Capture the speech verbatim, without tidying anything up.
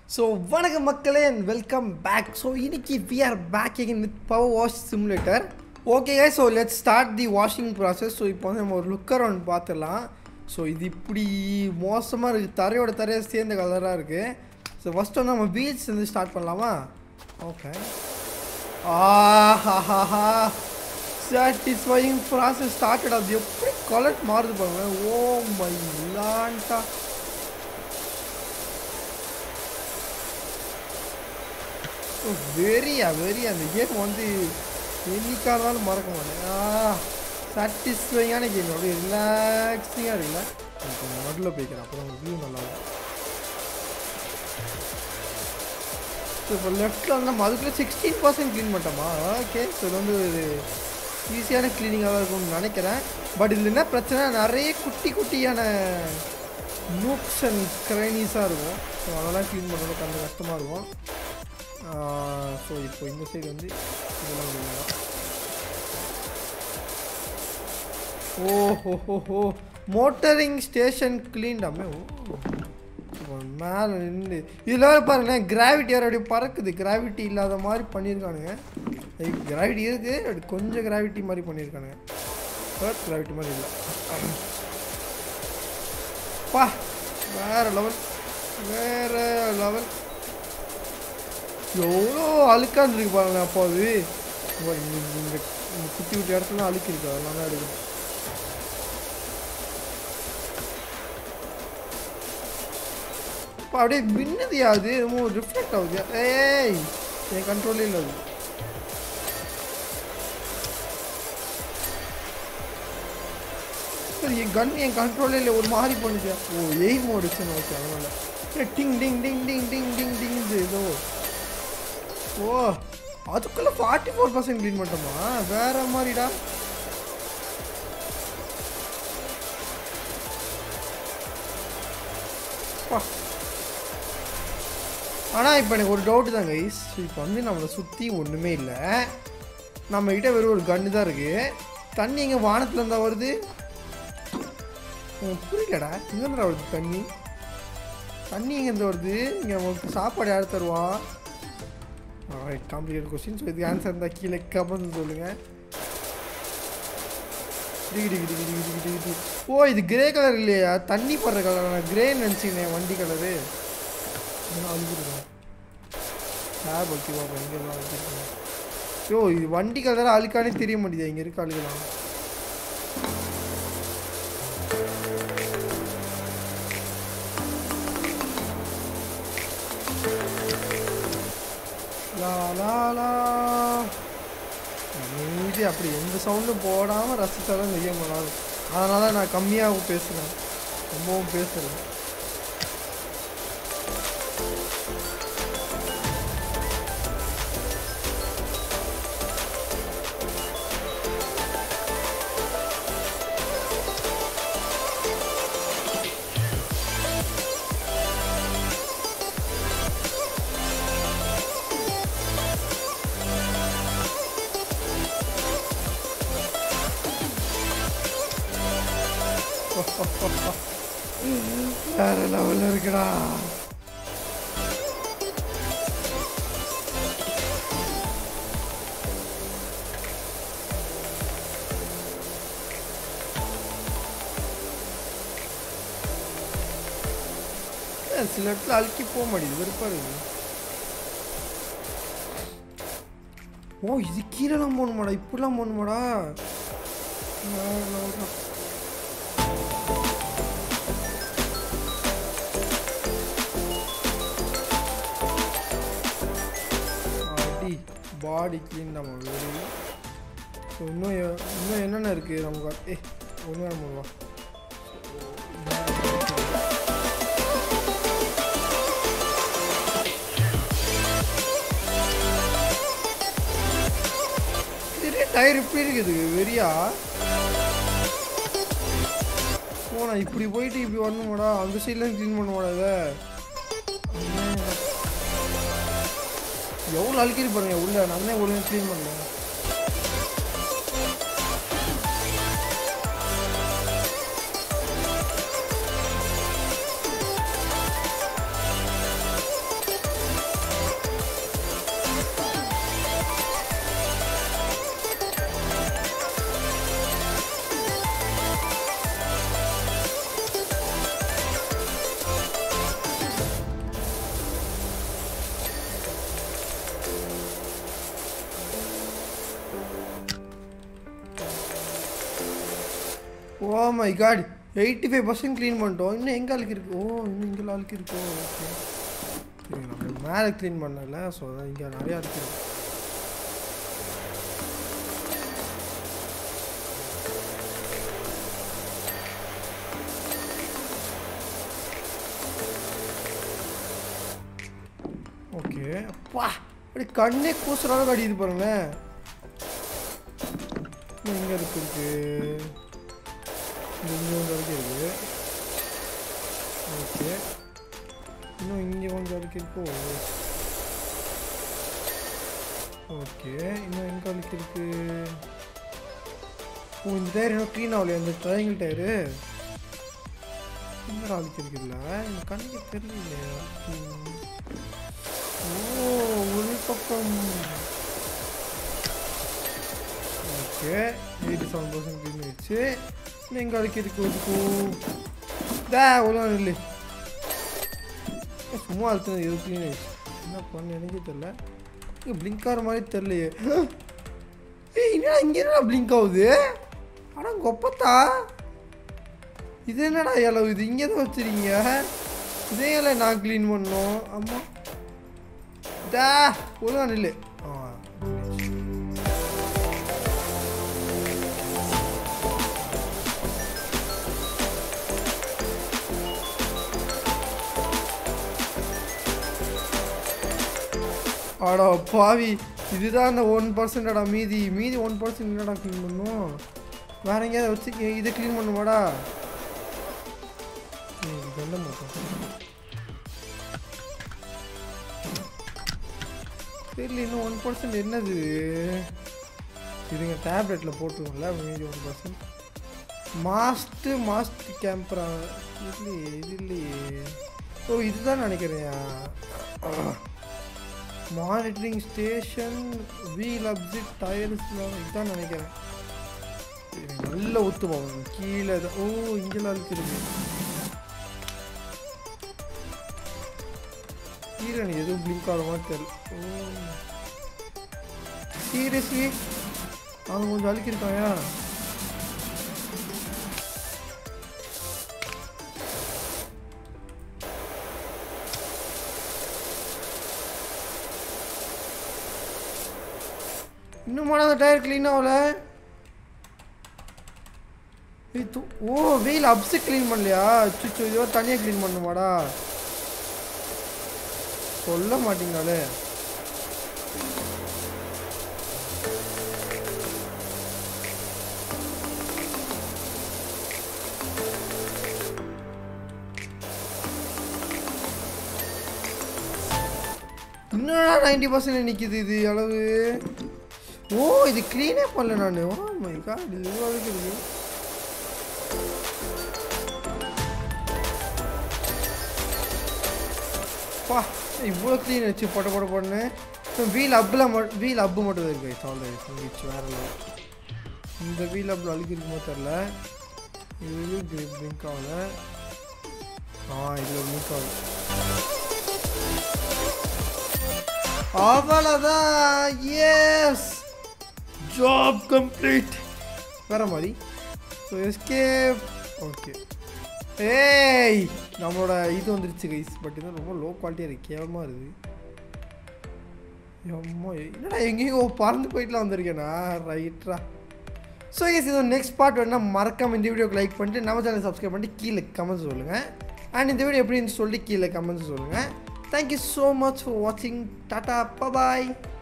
So, வணக்கம் மக்களே and welcome back. So, இன்னைக்கு we are back again with Power Wash Simulator. Okay guys, so let's start the washing process. So, இப்போ நம்ம ஒரு look around பார்த்துடலாம். So, இது இப்படி மோசமாக இருக்குது, தரையோட தரையை சேர்ந்த கலராக இருக்குது. ஸோ ஃபஸ்ட்டு வந்து நம்ம பீச் வந்து ஸ்டார்ட் பண்ணலாமா? ஓகே. ஆஹாஹா சாட்டிஸ்ஃபையிங் ப்ராசஸ் ஸ்டார்டட். அது எப்படி கலர் மாறுது பாருங்க. ஓ மை லாண்டா. வெரியா வெரி அந்த கேம் வந்து என்னைக்கானாலும் மறக்க மாட்டேன். ஆ சாட்டிஸ்ஃபைங்கான கேம், அப்படியே ரிலாக்ஸிங்காக இருக்குல்ல. கொஞ்சம் நடுவில் போய்க்கிறேன், அப்புறம் வியூ நல்லாயிருக்கும். ஸோ இப்போ லெஃப்ட்டில் வந்து நம்ம அதுக்குள்ளே சிக்ஸ்டீன் பர்சன்ட் க்ளீன் பண்ணிட்டோமா? ஓகே. ஸோ இது வந்து ஒரு ஈஸியான க்ளீனிங்காக தான் இருக்கும்னு நினைக்கிறேன். பட் இதில் என்ன பிரச்சனை, நிறைய குட்டி குட்டியான நூக்ஸ் அண்ட் க்ரைனிஸாக இருக்கும். ஸோ அதெல்லாம் க்ளீன் பண்ணுறது கொஞ்சம் கஷ்டமாக இருக்கும். ஸோ இப்போ இந்த சைடு வந்து இதெல்லாம் ஓஹோ ஹோ மோட்டரிங் ஸ்டேஷன் க்ளீன்டாமே. ஓ மேலே நின்று இதில் வேறு பாருங்களேன், கிராவிட்டி வேறு அப்படியே பறக்குது. கிராவிட்டி இல்லாத மாதிரி பண்ணியிருக்கானுங்க. கிராவிட்டி இருக்குது, அப்படி கொஞ்சம் கிராவிட்டி மாதிரி பண்ணியிருக்கானுங்க. எர்த் கிராவிட்டி மாதிரி இல்லை. பா வேறு லெவல், வேறு லெவல். எவ்வளோ அழுக்காக இருந்துருக்கு பாருங்க. அப்போ அது இந்த குட்டி குட்டி இடத்துல அழுக்கு இருக்கு, அதெல்லாம் தான் எடுக்கணும். இப்போ அப்படியே மின்னுதியா, அது ரொம்ப ரிஃப்ளெக்ட் ஆகுது. ஏய் என் கண்ட்ரோலே இல்லை அது. சரி என் கன் என் கண்ட்ரோலே இல்லை, ஒரு மாதிரி பண்ணிச்சா. ஓ எய்ம் மோடுச்சுன்னு ஓகே, அதனால டிங் டிங் டிங் டிங் டிங் டிங் டிங் ஏதோ. ஓ அதுக்குள்ளே ஃபார்ட்டி ஃபோர் பர்சன்ட் க்ளீன் பண்ணிட்டோமா? வேற மாதிரிடா. ஆனால் இப்போ எனக்கு ஒரு டவுட்டு தான் கைஸ். இப்போ வந்து நம்மளை சுற்றி ஒன்றுமே இல்லை, நம்மக்கிட்ட வெறும் ஒரு கன்று தான் இருக்குது. தண்ணி எங்கே வானத்தில் இருந்தால் வருது? புரியலடா, எங்கேருந்தா வருது தண்ணி? தண்ணி எங்கேருந்து வருது? இங்கே நமக்கு சாப்பாடு யார் தருவா? Right, complicated question. ஸோ இதுக்கு ஆன்சர் இருந்தால் கீழே கமெண்ட் சொல்லுங்கள். டிகி டிகி டிகி டிகி டிகி டிகி. ஓ இது கிரே கலர் இல்லையா, தண்ணி படுற கலர். நான் கிரேன்னு நினச்சிக்கினேன் வண்டி கலரு. இதெல்லாம் அழுகிருக்கேன் கேப் ஓகே பாப்பா, எங்கெல்லாம் அழுகிருக்கேன். யோ இது வண்டி கலராக அழுக்கானே தெரிய மாட்டேங்குது, இங்கே இருக்க அழுகலாம். மீதி அப்படி எந்த சவுண்டும் போடாமல் ரசித்தாலும் செய்ய முடியாது. அதனால நான் கம்மியாக பேசுகிறேன், ரொம்பவும் பேசுகிறேன். வேற லெவலில் இருக்குடா. சில இடத்துல அழுக்கி போக மாட்டேங்குது, வெறுப்பா இருக்கு. ஓ இது கீழெல்லாம் போகணுமாடா, இப்படிலாம் போகணுமாடா? பாடி க்ளீன் நம்ம வெரி. ஸோ இன்னும் இன்னும் என்னென்ன இருக்குது நமக்கு? ஏ ஒன்று நம்ம பெரிய டயர் இப்படி இருக்குது வெறியா. ஓ நான் இப்படி போயிட்டு இப்படி வரணுமாடா, அந்த சைட்லாம் க்ளீன் பண்ணுவாடா இதை? எவ்வளோ அழுக்கிட்டு பாருங்க உள்ள, நானே ஒழுங்காக க்ளீன் பண்ணல. Oh my God eighty five percent clean பண்ணிட்டோம். இன்னும் எங்கே அழுக்கு இருக்கு? ஓ இன்னும் இங்கே அழுக்கு இருக்கோ? ஓகே சரி நம்ம மேலே க்ளீன் பண்ணல. ஸோ அதான் இங்கே நிறையா அழுக்கு இருக்கு. ஓகே அப்பா அப்படி கண்ணே கூசுறாலும் கடிக்குது பாருங்களேன். இங்கே இருக்கு இருக்கு இங்கே கொஞ்சம் அழுக்கு இருக்கு. ஓகே இன்னும் இங்கே கொஞ்சம் அழுக்கு இருக்கோ? ஓகே இன்னும் எங்கே அழுக்கு இருக்கு? ஓ இந்த டயர் இன்னும் க்ளீன் ஆகலையா? இந்த ட்ரையாங்கிள் டயரு இன்னும் அழுக்கு இருக்குல்ல? இந்த கண்ணுக்கு தெரியலையா? ஓ ஒரு பக்கம். Okay eighty seven percent clean ஆயிடுச்சு. இன்னும் எங்கே அழுக்கு இருக்கு? இருக்கும் தே ஒழுங்காக இல்லை சும்மா அழுத்தினது எது க்ளீன் ஆயிடுச்சு. என்ன பண்ண எனக்கே தெரில. இங்கே பிளிங்க் ஆகிற மாதிரி தெரிலையே. ஏய் என்னடா இங்கே என்னடா பிளிங்க் ஆகுது? ஆனால் கொப்பத்தா இது என்னடா இளவு? இது இங்கே தான் வச்சுருக்கீங்க. இதே இலை நான் க்ளீன் பண்ணோம். ஆமாம் டா ஒழுங்காக இல்லை. ஆ ஆடா பாவி இதுதான் அந்த ஒன் பர்சன்டடா. மீதி மீதி ஒன் பர்சன்ட் என்னடா க்ளீன் பண்ணும்? வேற எங்கேயாவது வச்சு இதை க்ளீன் பண்ணுமாடா? சொல்ல மாட்டோம் தெரியல. இன்னும் ஒன் பர்சன்ட் என்னது? இதுங்க டேப்லெட்டில் போட்டுருவோம்ல மீதி ஒன் பர்சன்ட். மாஸ்ட்டு மாஸ்ட் கேம்பரா இல்லையே இது இல்லையே. ஓ இதுதான் நினைக்கிறேன். மானிட்டரிங் ஸ்டேஷன் வீல் அப்சிட் டயர்ஸ்லாம் இதுதான் நினைக்கிறேன். நல்ல ஒத்து போவோம் கீழே. ஓ இங்கெல்லாம் இருக்குது கீழே. எனக்கு எதுவும் பிளிங்க் ஆகிற மாதிரி தெரியல. ஓ சீரியஸ்லி அவங்க கொஞ்சம் அழுக்கிருக்காயா? இன்னும் அந்த டயர் க்ளீன் ஆகல. ஓ வெயில் அப்ஸு க்ளீன் பண்ணலையா? சுச்சு இதோ தனியாக க்ளீன் பண்ணுமாடா? சொல்ல மாட்டீங்களே. இன்னும் நைன்டி பர்சன்ட் நிற்கிது இது அளவு. ஓ இது க்ளீனே பண்ணல நான். ஓ மை காட் இது அளவுக்கு இருக்கு. பா இவ்வளோ க்ளீன் வச்சு போட்ட போட போடனே. வீல் அப்பில் மட்டும் வீல் அப்பு மட்டும் தான் இருக்கு. சால்வ் வேறு இல்லை. இந்த வீல் அப்பில் அழுக்கி இருக்குமோ தெரில. இது பிளிங்க் ஆகலை. ஆ இதில் பிளிங்க் ஆகுது. அவ்வளோதான். Yes job complete. வேற மாதிரி. So escape. ஓகே ஏய் நம்மளோட இது வந்துருச்சு கைஸ். பட் இது ரொம்ப லோ குவாலிட்டியாக இருக்குது. கேவலமாக இருக்குது. அம்மா என்னடா எங்கேயோ பறந்து போயிட்டுலாம் வந்திருக்கேண்ணா. ரைட்ரா. ஸோ கைஸ் இது நெக்ஸ்ட் பார்ட் வேணா மறக்காமல் இந்த வீடியோக்கு லைக் பண்ணிட்டு நம்ம சேனல் சப்ஸ்கிரைப் பண்ணிட்டு கீழே கமெண்ட்ஸ் சொல்லுங்கள். அண்ட் இந்த வீடியோ எப்படின்னு சொல்லிட்டு கீழே கமெண்ட்ஸ் சொல்லுங்கள். தேங்க்யூ ஸோ மச் ஃபார் வாட்சிங். டாட்டா பபாய்.